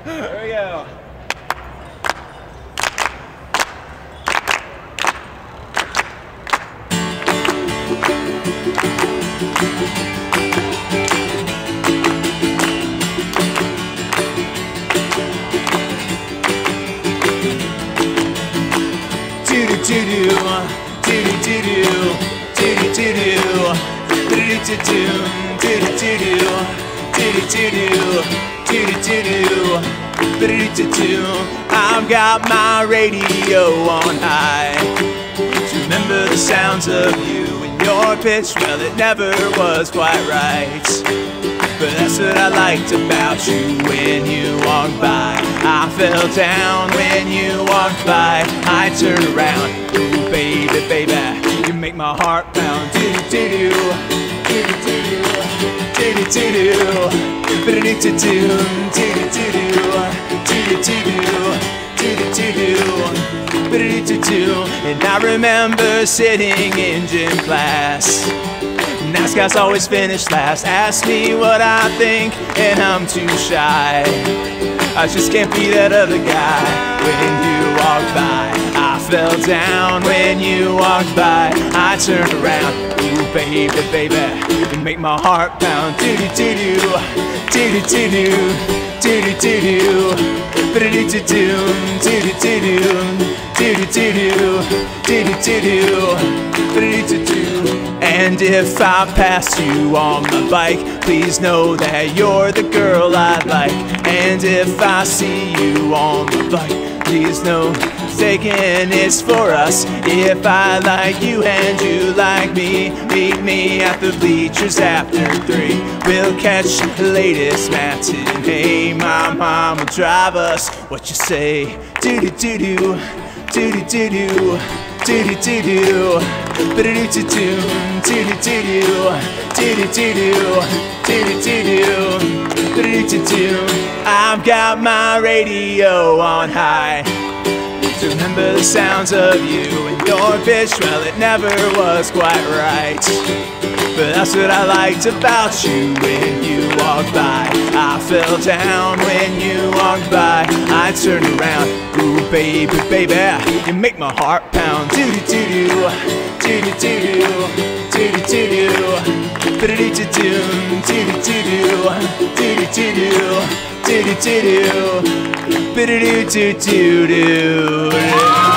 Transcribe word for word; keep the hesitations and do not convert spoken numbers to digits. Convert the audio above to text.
There we go. I've got my radio on high to remember the sounds of you and your pitch. Well, it never was quite right, but that's what I liked about you when you walked by. I fell down when you walked by. I turned around, ooh baby, baby, you make my heart pound. Do do do, do do do, do do do, do do do, do do do, do do. And I remember sitting in gym class. Nice guys always finish last. Ask me what I think, and I'm too shy. I just can't be that other guy. When you walked by, I fell down. When you walked by, I turned around. Ooh, baby, baby, you make my heart pound. Do do do do, do do do do, do do do do, do do do do, do do do do, do do do. And if I pass you on my bike, please know that you're the girl I like. And if I see you on my bike, please know taking is for us. If I like you and you like me, meet me at the bleachers after three. We'll catch the latest matinee. My mom will drive us. What you say? Do do do do, do do do do, do do do do, do do do do, do do do do, do do do do, do do. I've got my radio on high to remember the sounds of you and your bitch. Well, it never was quite right, but that's what I liked about you when you walked by. I fell down when you walked by. I turned around. Ooh, baby, baby, you make my heart pound. Do do do do, do do do do, do do do do, do do do do, do do do do, do do do do, do do do do, do do do do do.